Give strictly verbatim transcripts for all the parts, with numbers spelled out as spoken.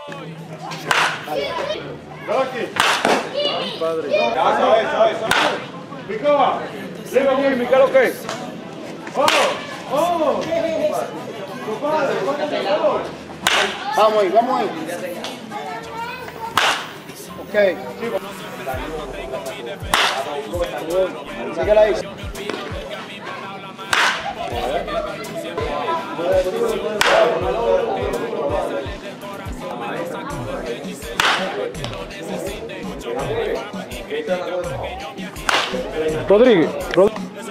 Rocky. Padre. Ya sabes, sabes, sabes. Micoba. Dime aquí, Mica, ¿lo qué? ¡Oh! ¡Oh! Compadre, vamos. Vamos ahí, vamos ahí. Ok. Síguela ahí. Rodríguez. Rod...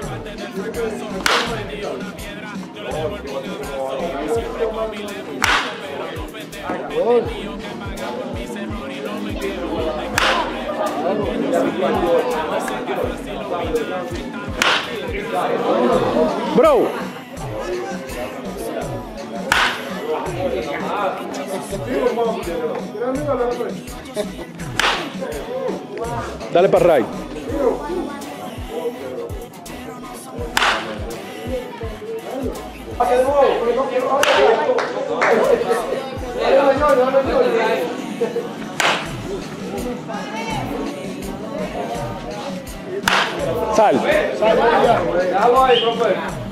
Bro. Dale para right. Sal. Sal. Déjalo ahí, profe.